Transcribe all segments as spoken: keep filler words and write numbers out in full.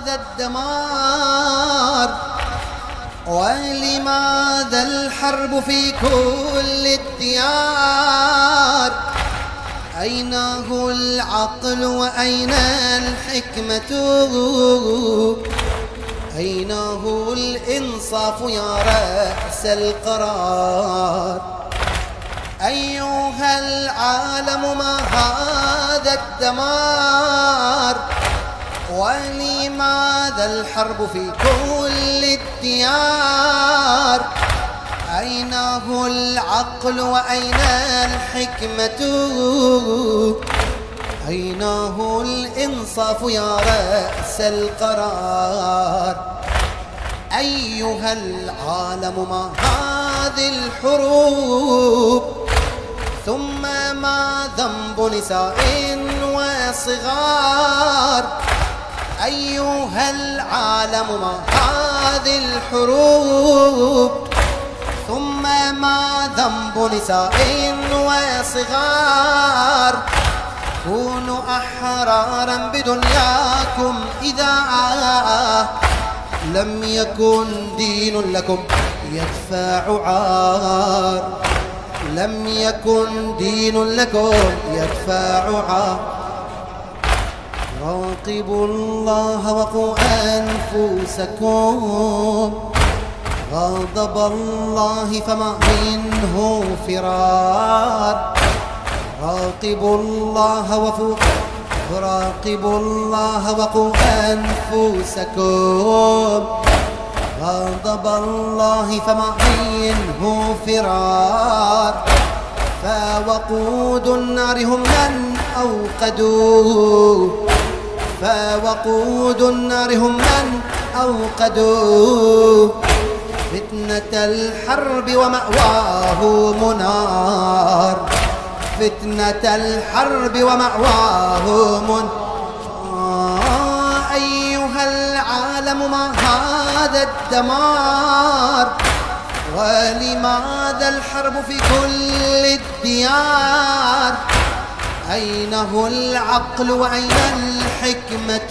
هذا الدمار؟ ولماذا الحرب في كل الديار؟ أين هو العقل وأين الحكمة؟ أين هو الإنصاف يا رأس القرار؟ أيها العالم ما هذا الدمار؟ ولماذا الحرب في كل الديار؟ أين هو العقل وأين الحكمة؟ أين هو الإنصاف يا رأس القرار؟ أيها العالم ما هذه الحروب؟ ثم ما ذنب نساء وصغار؟ أيها العالم ما هذه الحروب؟ ثم ما ذنب نساء وصغار؟ كونوا أحرارا بدنياكم إذا لم يكن دين لكم يدفع عار. لم يكن دين لكم يدفع عار. راقبوا الله وقوا أنفسكم. غضب الله فما منه فرار. راقبوا الله وفوق راقبوا الله وقوا أنفسكم. غضب الله فما منه فرار. فوقود النار هم من أوقدوا. فوقود النار هم من أوقدوا. فتنة الحرب ومأواهم نار. فتنة الحرب ومأواهم نار. أيها العالم ما هذا الدمار؟ ولماذا الحرب في كل الديار؟ أين هو العقل وأين الحكمة؟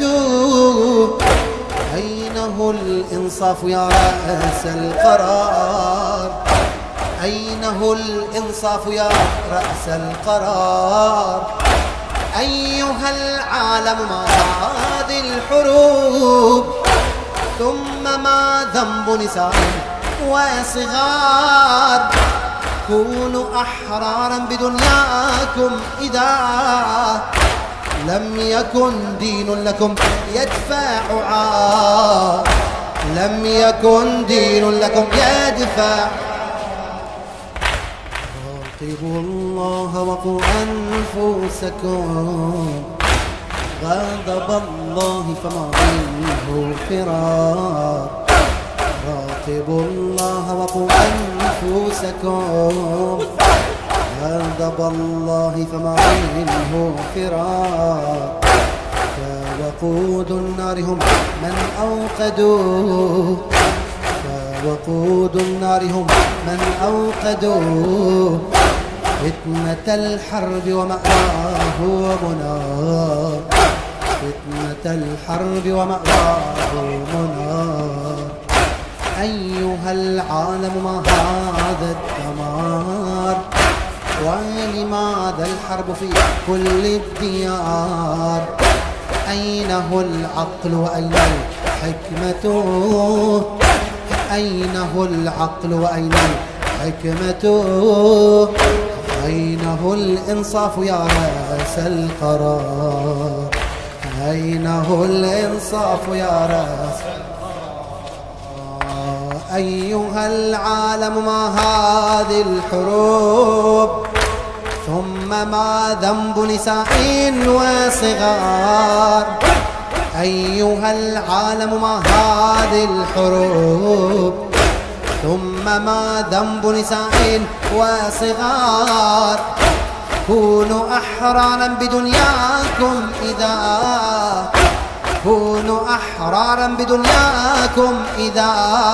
أين هو الإنصاف يا رأس القرار؟ أين هو الإنصاف يا رأس القرار؟ أيها العالم ما هذه الحروب؟ ثم ما ذنب نساء وصغار؟ كونوا أحرارا بدنياكم إذا لم يكن دين لكم يدفع عار. لم يكن دين لكم يدفع. راقبوا الله وقوا أنفسكم. غضب الله فما منه فرار. راقبوا الله وقوا أنفسكم. غضب الله فما منه فرار. فوقود النار هم من أوقدوا. فوقود النار هم من أوقدوا. فتنة الحرب ومأواهم نار. فتنة الحرب ومأواهم نار. أيها العالم ما هذا الدمار؟ ولماذا الحرب في كل الديار؟ أين هو العقل وأين الحكمة؟ أين هو العقل وأين الحكمة؟ أين هو الإنصاف يا رأس القرار؟ أين هو الإنصاف يا رأس القرار؟ أيها العالم ما هذه الحروب؟ ثم ما ذنب نساء وصغار؟ أيها العالم ما هذه الحروب؟ ثم ما ذنب نساء وصغار؟ كونوا أحرارا بدنياكم إذا كونوا أحرارا بدنياكم إذا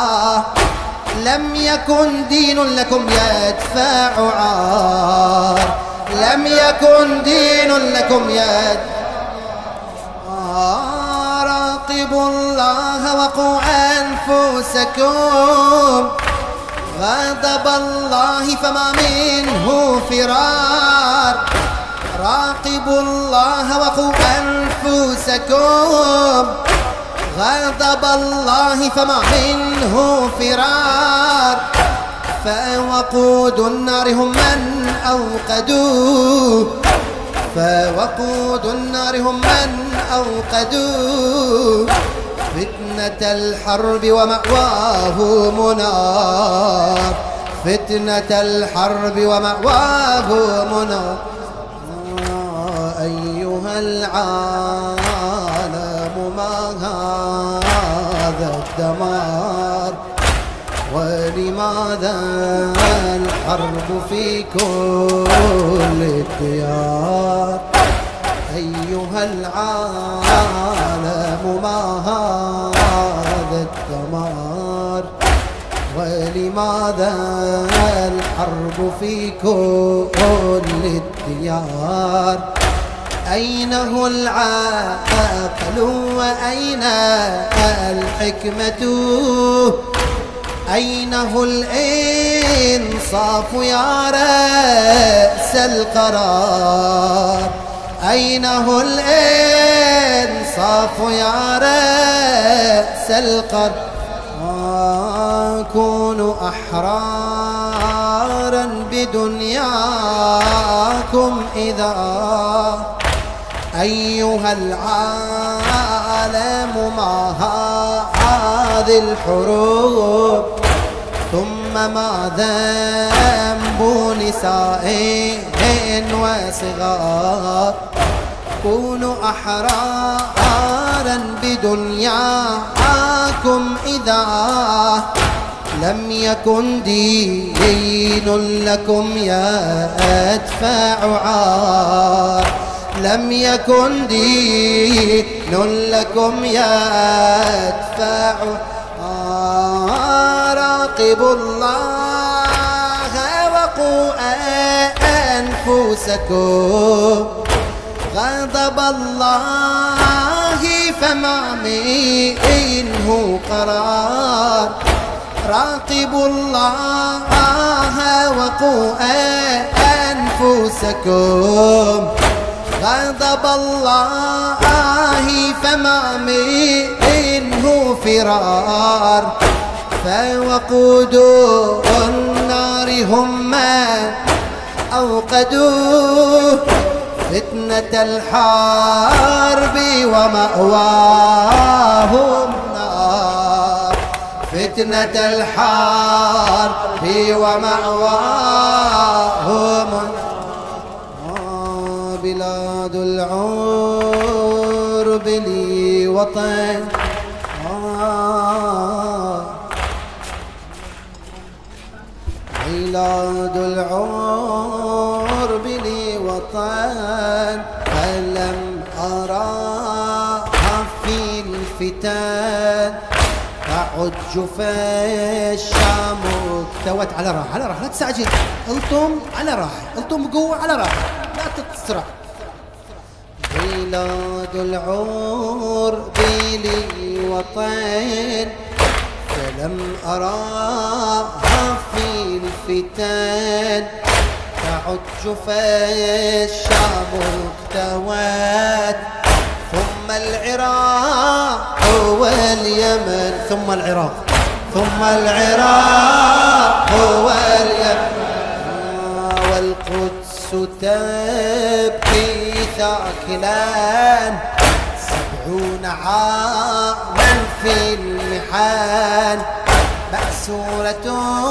لم يكن دين لكم يدفع عار. لم يكن دين لكم يدفع عار. راقبوا الله وقوا أنفسكم، غضب الله فما منه فرار. راقبوا الله وقوا أنفسكم، غضب الله فما منه فرار. فوقود النار هم من أوقدوه، فوقود النار هم من أوقدوه. فتنة الحرب ومأواهم نار، فتنة الحرب ومأواهم نار. أيها العالم ما هذا الدمار، ولماذا الحرب في كل الديار. أيها العالم ما هذا الدمار، ولماذا الحرب في كل الديار. أين هو العقل وأين الحكمة، أين هو الإنصاف يا رأس القرار. أين هو الإنصاف يا رأس القرار. كونوا أحرارا بدنياكم إذا. أيها العالم ما هذه الحروب، ثم ما ذنب نساء وصغار. كونوا أحرارا بدنياكم إذا لم يكن دين لكم يدفع عار. لم يكن دين لكم يدفع عار. راقبوا الله وقوا أنفسكم، غضب الله فما منه قرار. راقبوا الله وقوا أنفسكم، غضب الله فما منه فرار. فوقود النار هم من أوقدوه، فتنة الحرب ومأواهم نار. فتنة الحرب ومأواهم نار. بلاد العرب لي وطن، بلاد العرب لي وطن. فلم أراها في الفتن تعج في الشام اكتوت. على راحة على راحة، لا تستعجل، الطم على راحة، الطم بقوة على راحة، لا تسرع. بلاد العرب لي وطن، فلم أراها في الفتن تعج في الشام اكتوت. ثم العراق واليمن، ثم العراق ثم العراق واليمن. والقدس تبكي ثاكلا سبعون عاما في المحن. مأسورة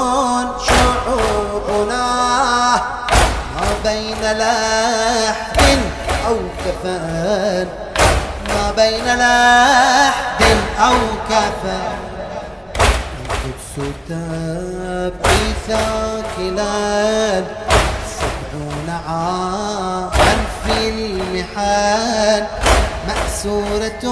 شعوبنا ما بين لحد أو كفان، ما بين لحد أو كفان. القدس تبكي ثاكلا سبعون عاما في المحن. مأسورة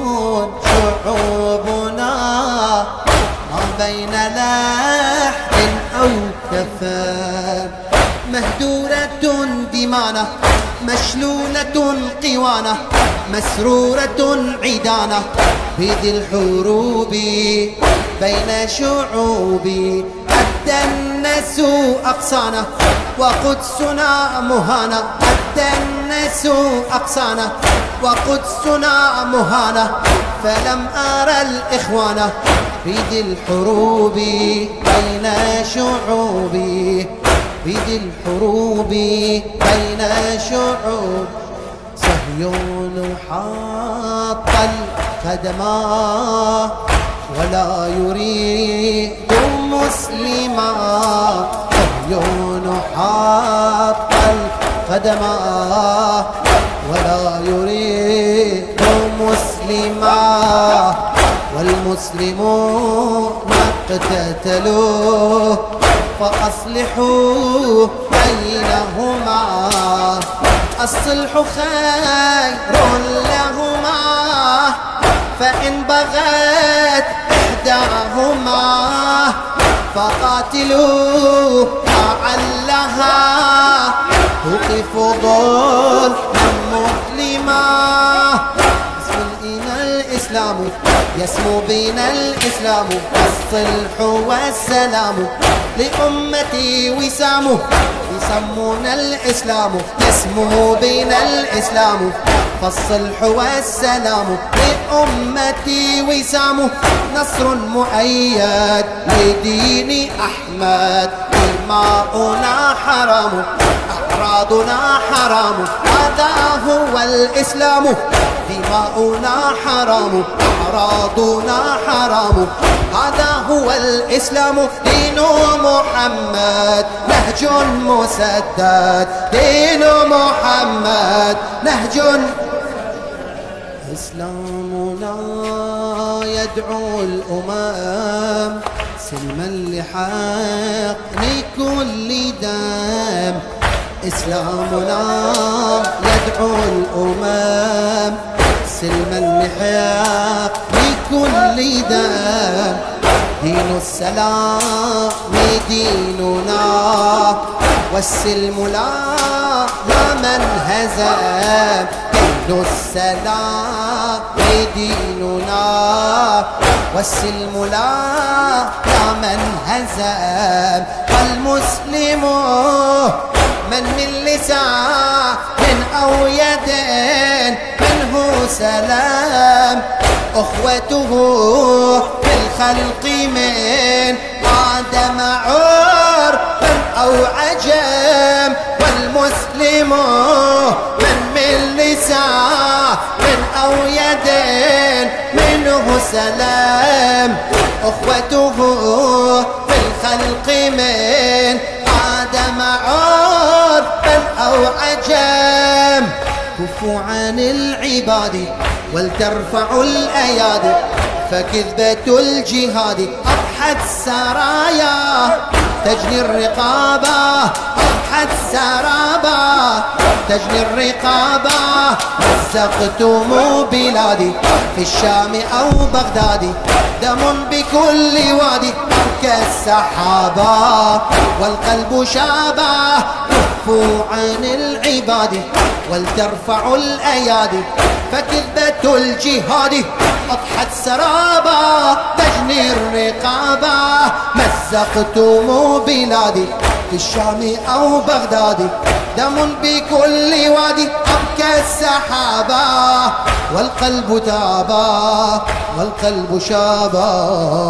شعوبنا ما بين لحد أو كفان. مهدورة دمانة مشلولة قوانة مسرورة عيدانة في ذي الحروب بين شعوبي الدنس أقصانا وقدسنا مهانة الدنس أقصانا وقدسنا مهانة فلم أرى الإخوان في ذي الحروب بين شعوبي في ذي الحروب بين شعوب صهيون حاط القدما ولا يريد مسلما صهيون حاط القدما ولا يريد مسلما والمسلمون اقتتلوا فأصلحوا بينهما الصلح خير لهما فإن بغت إحداهما فقاتلوا لعلها توقف ظلما مظلما الإسلام يسمو بنا الإسلام الصلح والسلام لأمتي وسامه يسمون الإسلام يسمو بنا الإسلام فالصلح والسلام لأمتي وسامه نصر مؤيد لدين أحمد دماؤنا حرام أعراضنا حرام هذا هو الإسلام دماؤنا حرام أعراضنا حرام هذا هو الإسلام دين محمد نهج مسدد دين محمد نهج إسلامنا يدعو الأمم سلما لحقن كل دم إسلامنا يدعو الأمم سلما لحق لكل دم دين السلام ديننا والسلم لا لا من هزم دين السلام ديننا والسلم لا لا من هزم والمسلم من من لسان أو يد منه سلام أخوته في الخلق من آدم عربا أو عجم والمسلم من من لسان أو يد منه سلام أخوته في الخلق من آدم عربا أو عجم كفوا عن العباد ولترفعوا الأيادي فكذبة الجهاد أضحت سرايا تجني الرقابة أضحت سرابا تجني الرقابة مزقتم بلادي في الشام أو بغداد دم بكل وادي كالسحابة والقلب شابه كفوا عن العباد ولترفعوا الأيادي فكذبة الجهاد أضحت سرابا تجني الرقابة مزقتم بلادي في الشام أو بغداد دم بكل وادي أبكى السحابة والقلب تابا والقلب شابا